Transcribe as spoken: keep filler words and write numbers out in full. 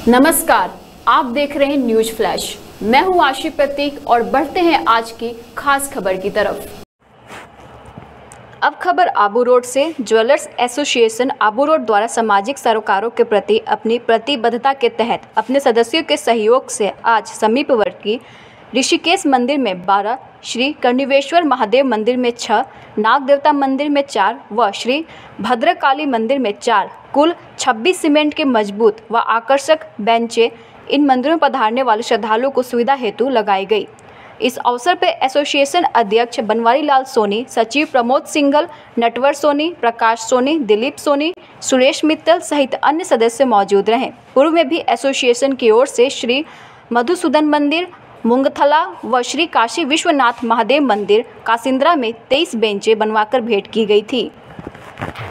नमस्कार, आप देख रहे हैं न्यूज फ्लैश। मैं हूं आशी प्रतीक और बढ़ते हैं आज की खास खबर की तरफ। अब खबर आबू रोड से। ज्वेलर्स एसोसिएशन आबू रोड द्वारा सामाजिक सरोकारों के प्रति अपनी प्रतिबद्धता के तहत अपने सदस्यों के सहयोग से आज समीपवर्ती ऋषिकेश मंदिर में बारह, श्री कर्णिवेश्वर महादेव मंदिर में छह, नाग देवता मंदिर में चार व श्री भद्रकाली मंदिर में चार, कुल छब्बीस सीमेंट के मजबूत व आकर्षक बेंचें इन मंदिरों में पधारने वाले श्रद्धालुओं को सुविधा हेतु लगाई गई। इस अवसर पर एसोसिएशन अध्यक्ष बनवारी लाल सोनी, सचिव प्रमोद सिंघल, नटवर सोनी, प्रकाश सोनी, दिलीप सोनी, सुरेश मित्तल सहित अन्य सदस्य मौजूद रहे। पूर्व में भी एसोसिएशन की ओर से श्री मधुसूदन मंदिर मुंगथला व श्री काशी विश्वनाथ महादेव मंदिर कासिंद्रा में तेईस बेंचें बनवाकर भेंट की गई थी।